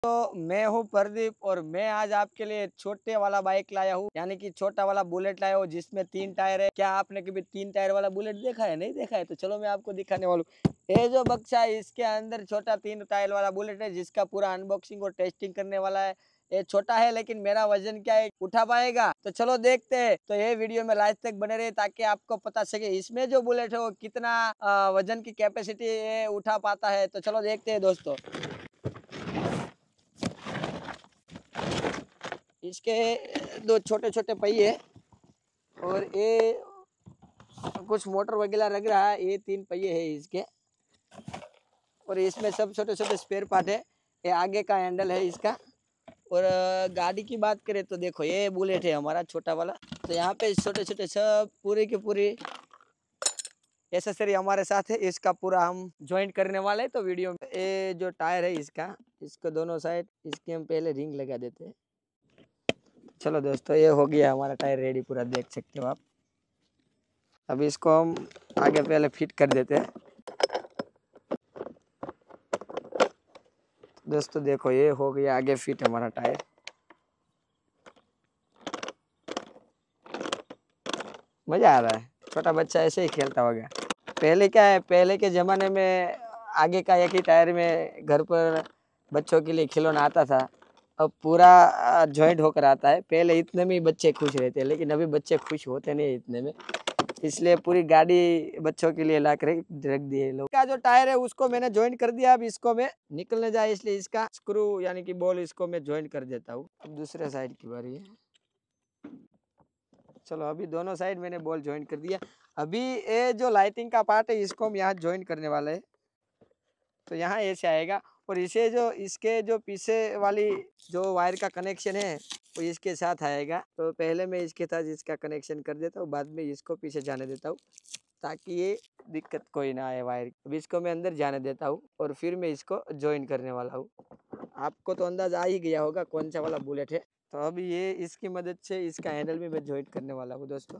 तो मैं हूँ प्रदीप और मैं आज आपके लिए छोटे वाला बाइक लाया हूँ, यानी कि छोटा वाला बुलेट लाया हूँ जिसमें 3 टायर है। क्या आपने कभी 3 टायर वाला बुलेट देखा है? नहीं देखा है तो चलो मैं आपको दिखाने वाला हूँ। ये जो बक्सा है इसके अंदर छोटा 3 टायर वाला बुलेट है जिसका पूरा अनबॉक्सिंग और टेस्टिंग करने वाला है। ये छोटा है लेकिन मेरा वजन क्या है उठा पाएगा, तो चलो देखते हैं। तो ये वीडियो में लास्ट तक बने रहे ताकि आपको पता सके इसमें जो बुलेट है वो कितना वजन की कैपेसिटी उठा पाता है। तो चलो देखते हैं दोस्तों। इसके 2 छोटे छोटे पहिए और ये कुछ मोटर वगैरह लग रहा है। ये 3 पहिए है इसके और इसमें सब छोटे छोटे स्पेयर पार्ट है। ये आगे का हैंडल है इसका। और गाड़ी की बात करें तो देखो ये बुलेट है हमारा छोटा वाला। तो यहाँ पे छोटे छोटे सब पूरी की पूरी एसेसरी हमारे साथ है। इसका पूरा हम ज्वाइंट करने वाले हैं। तो वीडियो में ये जो टायर है इसका, इसको दोनों साइड इसके हम पहले रिंग लगा देते हैं। चलो दोस्तों ये हो गया हमारा टायर रेडी, पूरा देख सकते हो आप। अभी इसको हम आगे पहले फिट कर देते हैं। दोस्तों देखो ये हो गया आगे फिट हमारा टायर। मजा आ रहा है, छोटा बच्चा ऐसे ही खेलता होगा। पहले क्या है, पहले के जमाने में आगे का एक ही टायर में घर पर बच्चों के लिए खिलौना आता था। अब पूरा जॉइंट होकर आता है। पहले इतने में ही बच्चे खुश रहते हैं लेकिन अभी बच्चे खुश होते नहीं इतने में, इसलिए पूरी गाड़ी बच्चों के लिए ला कर रख दिए लोग। का जो टायर है उसको मैंने ज्वाइन कर दिया। अब इसको मैं निकलने जाए इसलिए इसका स्क्रू यानी कि बॉल इसको मैं ज्वाइन कर देता हूँ। अब दूसरे साइड की बारी है। चलो अभी दोनों साइड मैंने बॉल ज्वाइन कर दिया। अभी ये जो लाइटिंग का पार्ट है इसको हम यहाँ ज्वाइन करने वाले हैं। तो यहाँ ऐसे आएगा और इसे जो इसके जो पीछे वाली जो वायर का कनेक्शन है वो इसके साथ आएगा। तो पहले मैं इसके साथ इसका कनेक्शन कर देता हूँ, बाद में इसको पीछे जाने देता हूँ ताकि ये दिक्कत कोई ना आए वायर। अब इसको मैं अंदर जाने देता हूँ और फिर मैं इसको ज्वाइन करने वाला हूँ। आपको तो अंदाजा आ ही गया होगा कौन सा वाला बुलेट है। तो अभी ये इसकी मदद से इसका हैंडल भी मैं ज्वाइन करने वाला हूँ दोस्तों।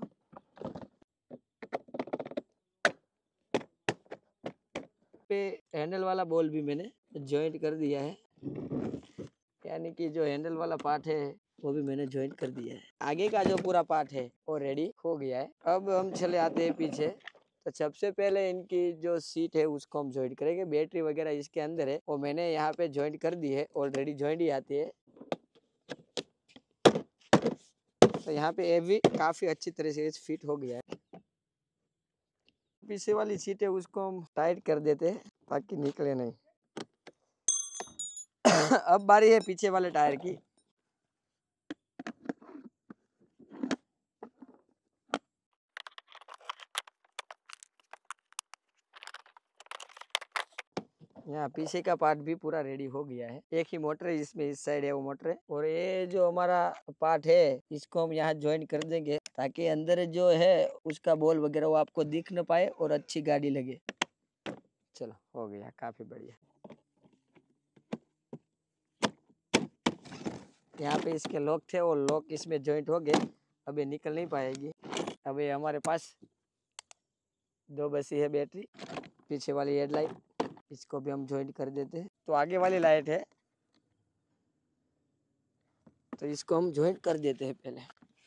पे हैंडल वाला बॉल भी मैंने ज्वाइन कर दिया है, यानी कि जो हैंडल वाला पार्ट है वो भी मैंने ज्वाइन कर दिया है। आगे का जो पूरा पार्ट है वो रेडी हो गया है। अब हम चले आते हैं पीछे। तो सबसे पहले इनकी जो सीट है उसको हम ज्वाइन करेंगे। बैटरी वगैरह इसके अंदर है वो मैंने यहाँ पे ज्वाइन कर दी है, ऑलरेडी ज्वाइन ही आती है। तो यहाँ पे ये भी काफी अच्छी तरह से फिट हो गया है। पीछे वाली सीट है उसको हम टाइट कर देते हैं ताकि निकले नहीं। अब बारी है पीछे वाले टायर की। यहाँ पीछे का पार्ट भी पूरा रेडी हो गया है। एक ही मोटर है इसमें, इस साइड है वो मोटर है और ये जो हमारा पार्ट है इसको हम यहाँ ज्वाइन कर देंगे ताकि अंदर जो है उसका बॉल वगैरह वो आपको दिख न पाए और अच्छी गाड़ी लगे। चलो हो गया, काफी बढ़िया। यहाँ पे इसके लॉक थे वो लॉक इसमें ज्वाइंट हो गए। अब ये निकल नहीं पाएगी। अब ये हमारे पास 2 बसी है बैटरी। पीछे वाली हेडलाइट इसको भी हम ज्वाइंट कर देते हैं। तो आगे वाली लाइट है तो इसको हम ज्वाइंट कर देते हैं पहले।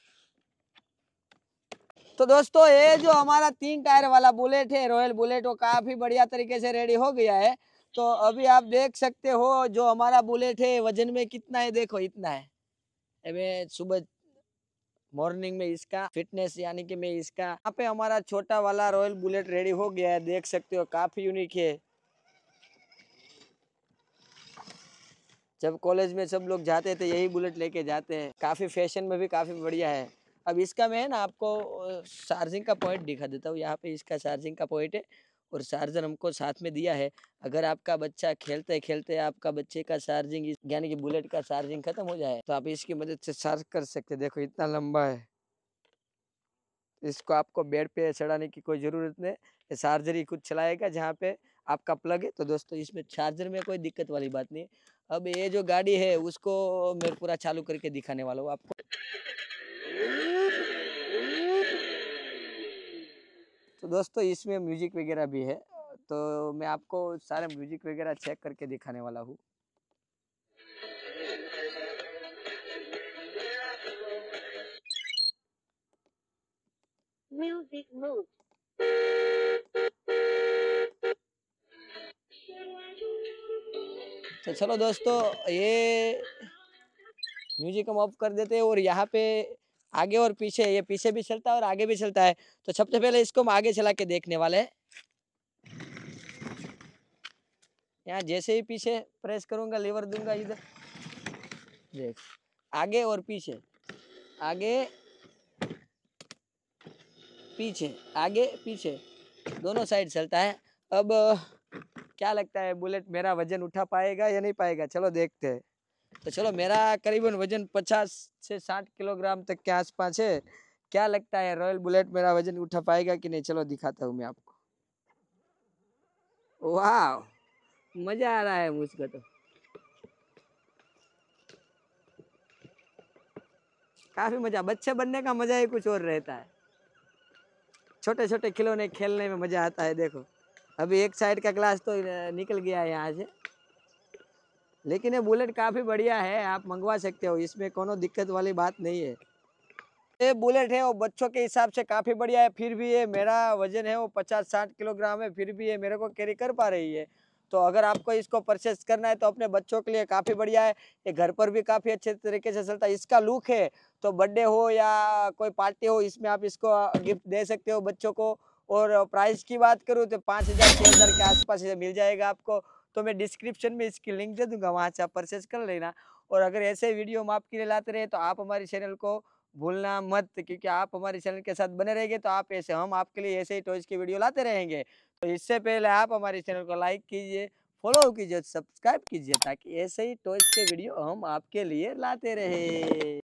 तो दोस्तों ये जो हमारा 3 टायर वाला बुलेट है, रॉयल बुलेट, वो काफी बढ़िया तरीके से रेडी हो गया है। तो अभी आप देख सकते हो जो हमारा बुलेट है वजन में कितना है, देखो इतना है। मैं सुबह मॉर्निंग में इसका फिटनेस यानी कि मैं इसका यहाँ पे हमारा छोटा वाला रॉयल बुलेट रेडी हो गया है। देख सकते हो काफी यूनिक है। जब कॉलेज में सब लोग जाते थे यही बुलेट लेके जाते हैं। काफी फैशन में भी काफी बढ़िया है। अब इसका मैं ना आपको चार्जिंग का पॉइंट दिखा देता हूँ। यहाँ पे इसका चार्जिंग का पॉइंट है और चार्जर हमको साथ में दिया है। अगर आपका बच्चा खेलते खेलते आपका बच्चे का चार्जिंग यानी कि बुलेट का चार्जिंग खत्म हो जाए तो आप इसकी मदद से चार्ज कर सकते। देखो इतना लंबा है, इसको आपको बेड पे चढ़ाने की कोई ज़रूरत नहीं। चार्जर ही खुद चलाएगा जहाँ पे आपका प्लग है। तो दोस्तों इसमें चार्जर में कोई दिक्कत वाली बात नहीं। अब ये जो गाड़ी है उसको मैं पूरा चालू करके दिखाने वाला हूँ आपको। तो दोस्तों इसमें म्यूजिक वगैरह भी है, तो मैं आपको सारे म्यूजिक वगैरह चेक करके दिखाने वाला हूँ। तो चलो दोस्तों, ये म्यूजिक हम ऑफ कर देते हैं और यहाँ पे आगे और पीछे, ये पीछे भी चलता है और आगे भी चलता है। तो सबसे पहले इसको हम आगे चला के देखने वाले हैं। यहाँ जैसे ही पीछे प्रेस करूंगा, लीवर दूंगा इधर, देख, आगे और पीछे, आगे पीछे, आगे पीछे, दोनों साइड चलता है। अब क्या लगता है, बुलेट मेरा वजन उठा पाएगा या नहीं पाएगा? चलो देखते हैं। तो चलो, मेरा करीबन वजन 50 से 60 किलोग्राम तक के आसपास है। क्या लगता है, रॉयल बुलेट मेरा वजन उठा पाएगा कि नहीं? चलो दिखाता हूँ मैं आपको। वाह, मजा आ रहा है मुझको तो। काफी मजा, बच्चे बनने का मजा ही कुछ और रहता है। छोटे छोटे खिलौने खेलने में मजा आता है। देखो, अभी एक साइड का ग्लास तो निकल गया है यहाँ से, लेकिन ये बुलेट काफी बढ़िया है, आप मंगवा सकते हो, इसमें कोनो दिक्कत वाली बात नहीं है। ये बुलेट है वो बच्चों के हिसाब से काफी बढ़िया है, फिर भी ये मेरा वजन है वो 50-60 किलोग्राम है, फिर भी ये मेरे को कैरी कर पा रही है। तो अगर आपको इसको परचेस करना है तो अपने बच्चों के लिए काफी बढ़िया है। ये घर पर भी काफी अच्छे तरीके से चलता है। इसका लुक है तो बर्थडे हो या कोई पार्टी हो, इसमें आप इसको गिफ्ट दे सकते हो बच्चों को। और प्राइस की बात करूँ तो 5,000-6,000 के आसपास ये मिल जाएगा आपको। तो मैं डिस्क्रिप्शन में इसकी लिंक दे दूंगा, वहां से आप परचेस कर लेना। और अगर ऐसे वीडियो हम आपके लिए लाते रहे तो आप हमारे चैनल को भूलना मत, क्योंकि आप हमारे चैनल के साथ बने रहेंगे तो आप ऐसे, हम आपके लिए ऐसे ही टॉयज की वीडियो लाते रहेंगे। तो इससे पहले आप हमारे चैनल को लाइक कीजिए, फॉलो कीजिए, सब्सक्राइब कीजिए, ताकि ऐसे ही टॉयज के वीडियो हम आपके लिए लाते रहे।